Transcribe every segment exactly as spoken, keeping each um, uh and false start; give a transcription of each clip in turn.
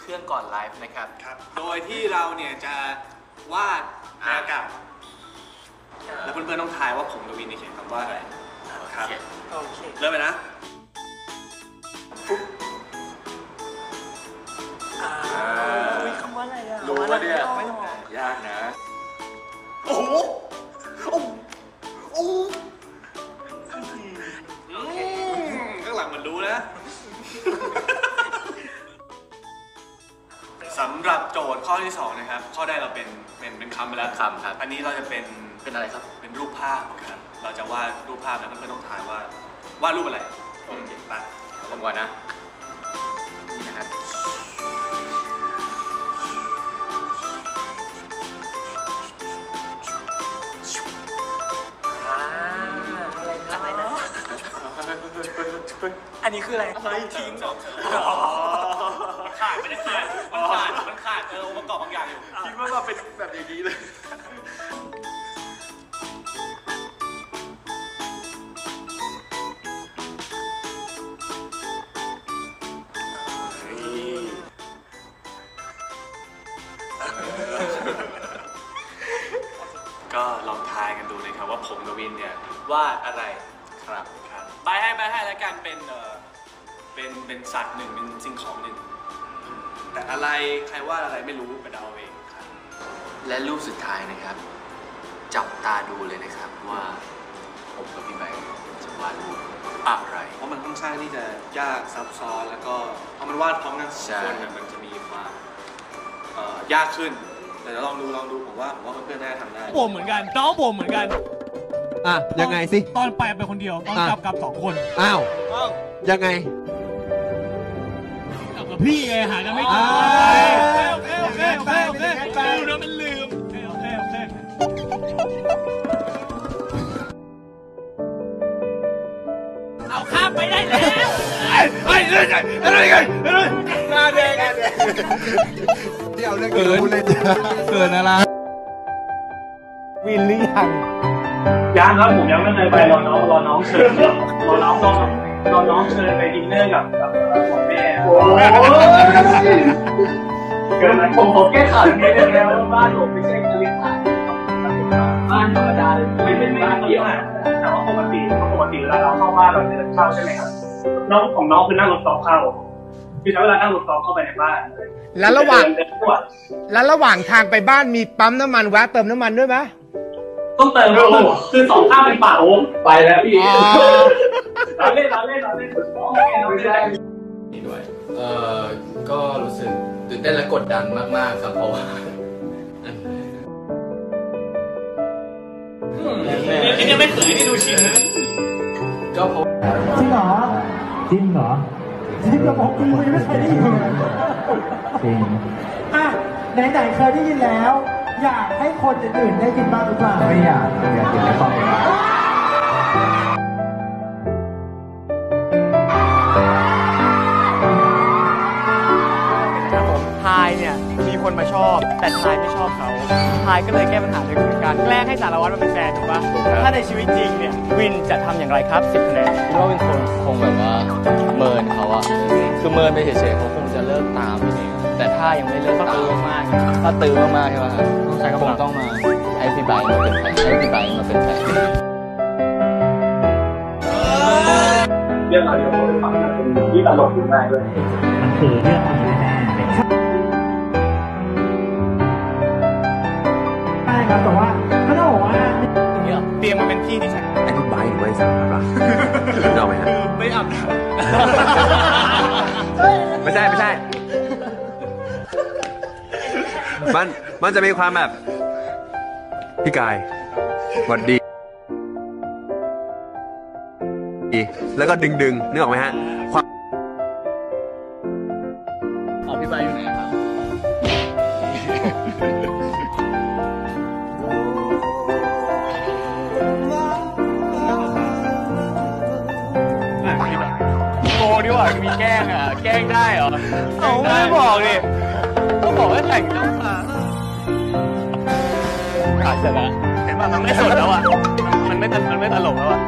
เครื่องก่อนไลฟ์นะครับครับโดยที่เราเนี่ยจะวาดอากาศแล้วเพื่อนๆต้องทายว่าผมกับวินนี่เขียนคำว่าอะไรครับโอเคเริ่มไปนะอุ้ยคำว่าอะไรอ่ะรู้ว่าเนี่ยยากนะโอ้โหโอ้โหข้างหลังมันรู้นะสำหรับโจทย์ข้อที่สองนะครับข้อแรกเราเป็นเป็นเป็นคำไปแล้วคำครับอันนี้เราจะเป็นเป็นอะไรครับเป็นรูปภาพครับเราจะวาดรูปภาพแล้วเพื่อนๆต้องทายว่าวาดรูปอะไรโอเคไปผมก่อนนะนี่นะครับอะไรนะอันนี้คืออะไรทิ้งขาดไม่ได้ขาดมันขาดมันขาดเออองค์ประกอบบางอย่างอยู่คิดว่าเราเป็นแบบอย่างนี้เลยก็ลองทายกันดูนะครับว่าผมกับวินเนี่ยวาดอะไรครับครับใบให้ใบให้แล้วกันเป็นเออเป็นเป็นสัตว์หนึ่งเป็นสิ่งของหนึ่งแต่อะไรใครวาดอะไรไม่รู้ไปเดาเองครับและรูปสุดท้ายนะครับจับตาดูเลยนะครับว่าผมกับพี่ใบจะวาดรูปอะไรเพราะมันค่อนข้างที่จะยากซับซ้อนแล้วก็พอมันวาดพร้อมกันสองคนเนี่ยมันจะมีความยากขึ้นแต่ลองดูลองดูผมว่าผมว่าเพื่อนๆน่าจะทำได้ผมเหมือนกันน้องผมเหมือนกันอ่ะยังไงสิตอนไปเป็นคนเดียวตอนกลับกลับสองคนอ้าวยังไงกลับกับพี่ไงหากันไม่เจอโอเคโอเคโอเคโอเคโอเคดูนะมันลืมโอเคโอเคโอเคเอาข้ามไปได้แล้วไอ้ไอ้เรื่องอะไรกันหน้าแดงหน้าแดงที่เอาเรื่องเกินเล่นเกินอะไรวินหรือยังยังครับผมยังไม่เคยไปรอน้องรอน้องเชิญรอน้องรอรอน้องเชิญไปดินเนอร์กับกับของแม่โอ้เกินผมผมแก้ข่าวอย่างนี้เลยแล้วบ้านผมไม่ใช่คฤหาสน์บ้านธรรมดาเลยไม่เป็นบ้านเดี่ยวแต่ว่าปกติปกติเวลาเราเข้าบ้านเราเดินเข้าใช่ไหมครับน้องของน้องคือนั่งรถต่อเข้าคือใช้เวลานั่งรถต่อเข้าไปในบ้านแล้วระหว่างแล้วระหว่างทางไปบ้านมีปั๊มน้ำมันแวะเติมน้ำมันด้วยไหมต้องเติมครับคือสองข้างเป็นป่าโอ้ไปแล้วพี่เราเล่นเราเล่นเราเล่นเราไม่ได้นี่ด้วยเอ่อก็รู้สึกตื่นเต้นและกดดันมากๆครับเพราะว่านี่ยังไม่เขยนี่ดูชินก็เพราะจริงเหรอจริงเหรอจริงกับผมกูยังไม่เคยได้ยินจริงอ่ะไหนๆเคยได้ยินแล้วอยากให้คนอื่นๆได้ยินบ้างหรือเปล่าไม่อยากอยากกินในความเป็นทายเนี่ยมีคนมาชอบแต่ทายไม่ชอบเขาทายก็เลยแก้ปัญหาด้วยการแกล้งให้สารวัตรมาเป็นแฟนถูกป่ะถ้าในชีวิตจริงเนี่ยวินจะทำอย่างไรครับสิบคะแนนคิดว่าเป็นคนคงแบบว่าเมินเขาอะคือเมินไปเฉยๆเขาคงจะเลิกตามเองแต่ถ้ายังไม่เลิกตามมากถ้าตื้อมากๆใช่ป่ะต้องใช้กำลังต้องมาให้พี่ใบมาเป็นแฟนให้พี่ใบมาเป็นแฟนเรื่องอะไรที่ผมฟังเป็นที่ตลกอยู่ได้ด้วยมันคือเรื่องอะไรแน่ใช่ครับแต่ว่าถ้าเราบอกว่าเนี่ยเตรียมมาเป็นที่ที่ใช้อธิบายไว้สำหรับเราไหมฮะไม่อับไม่ใช่ไม่ใช่มันมันจะมีความแบบพี่กายหวัดดีแล้วก็ดึงดึงนึกออกไหมฮะความอ๋อพี่ใบอยู่ไหนครับโง่ดีกว่ามีแกล้งอ่ะแกล้งได้เหรอเอาไม่บอกดิก็บอกว่าแต่งต้องมาขาดเสร็จแล้วเห็นป่ะมันไม่สดแล้วอ่ะมันไม่มันไม่ตลกแล้วอ่ะ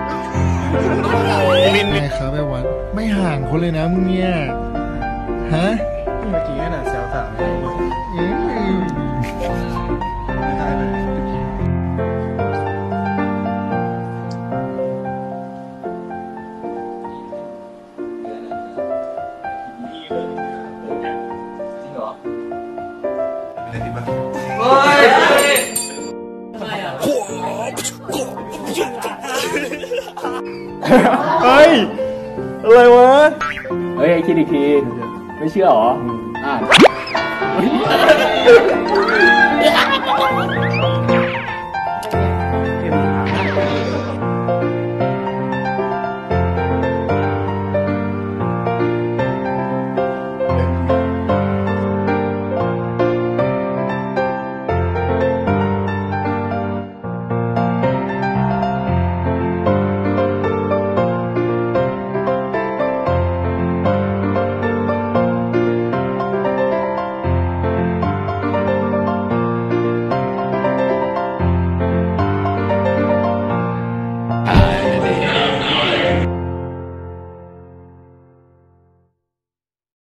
วินวินครับไอ้วันไม่ห่างคนเลยนะมึงเนี่ยฮะเมื่อกี้น่ะแซวสาวไม่ได้อืมไม่ได้เลยเป็นอะไรที่บ้างเฮ้ย อะไรวะเฮ้ยคิดอีกทีไม่เชื่อหรออ่าน